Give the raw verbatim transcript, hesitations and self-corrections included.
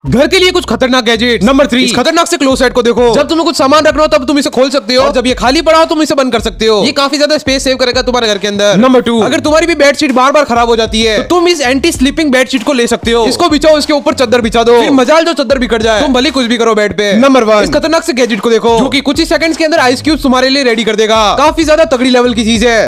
घर के लिए कुछ खतरनाक गैजेट। नंबर थ्री, खतरनाक से क्लोज सेट को देखो। जब तुम्हें कुछ सामान रखना हो तब तुम इसे खोल सकते हो, और जब ये खाली पड़ा हो तुम इसे बंद कर सकते हो। ये काफी ज्यादा स्पेस सेव करेगा तुम्हारे घर के अंदर। नंबर टू, अगर तुम्हारी भी बेडशीट बार बार खराब हो जाती है तो तुम इस एंटी स्लीपिंग बेडशीट को ले सकते हो। इसको बिछाओ, इसके ऊपर चादर बिछा दो, फिर मजाल जो चादर बिखर जाए, तुम भले कुछ भी करो बेड पे। नंबर वन, इस खतरनाक से गैजेट को देखो जो कि कुछ ही सेकंड्स के अंदर आइस क्यूब तुम्हारे लिए रेडी कर देगा। काफी ज्यादा तगड़ी लेवल की चीज है।